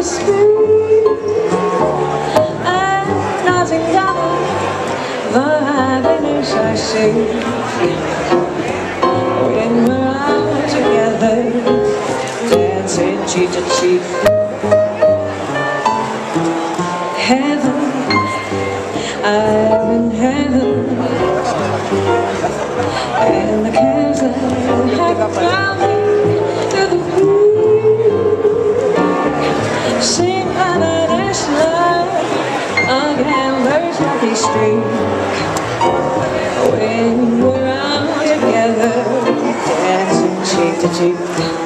sweet, and nothing double the happiness I see when we're out together, dancing cheek to cheek. Heaven, I'm in heaven, and the cares that hang around me to the beat sing harmonious love of Amber's lucky streak. When we're out together, dancing cheek to cheek.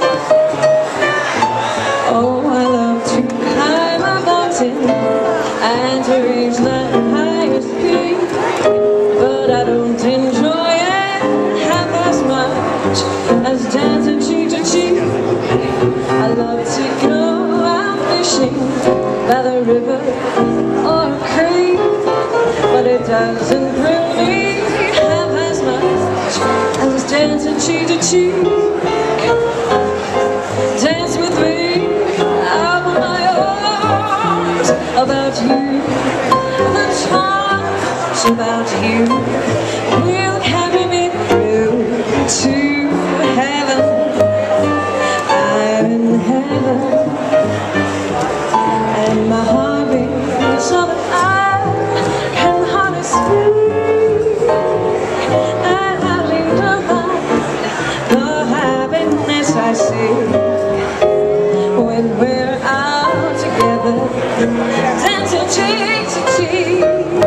Oh, I love to climb a mountain and to reach the highest peak, but I don't enjoy it half as much as dancing cheek to cheek. I love to go out fishing by the river or a creek, but it doesn't thrill me half as much as dancing cheek to cheek. Dance with me, open my arms about you, the charms about you will carry me through to heaven. I'm in heaven, and my heart beats so that I can hardly speak, and I leave the happiness I see when we're out together, dancing cheek to cheek.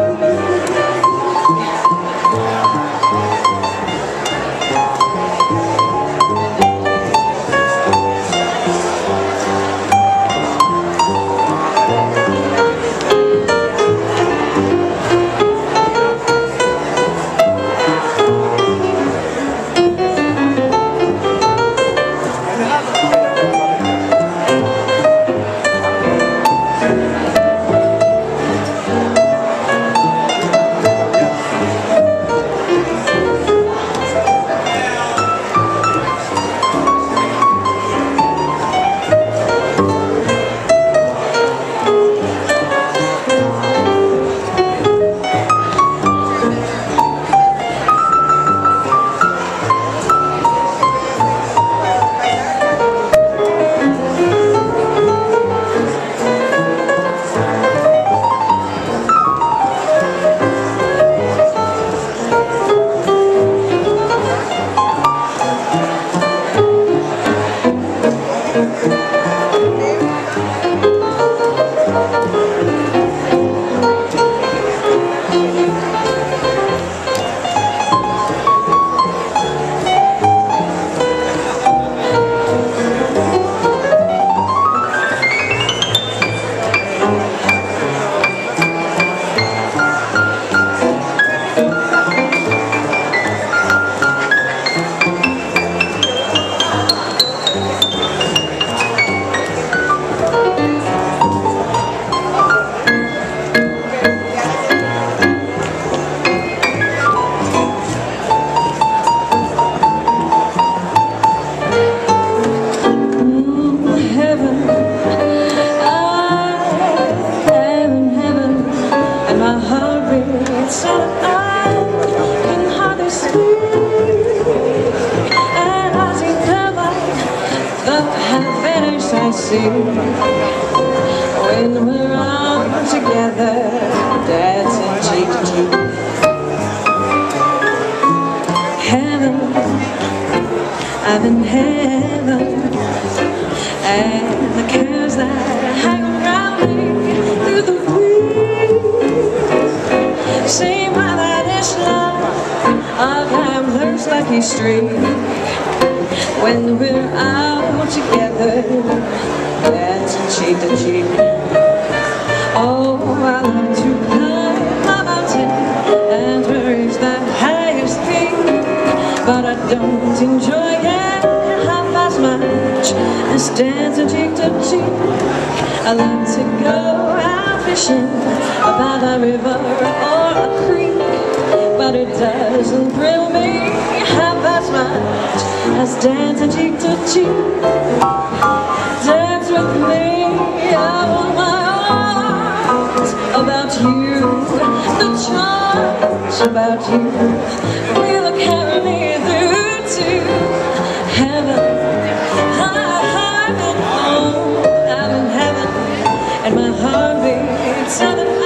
So I can hardly speak, and I see the happiness I see when we're all together, dancing cheek to cheek. Heaven, I'm in heaven, and the cares that hang around me through the see my lavish love of Ambler's lucky streak. When we're out together, dancing cheek to cheek. Oh, I love to climb a mountain and to reach the highest peak, but I don't enjoy it half as much as dancing cheek to cheek. I love to go out fishing by the river or a creek, but it doesn't thrill me half as much as dancing cheek to cheek. Dance with me, oh, about you will carry me through to heaven. I'm in heaven, and my heart beats 7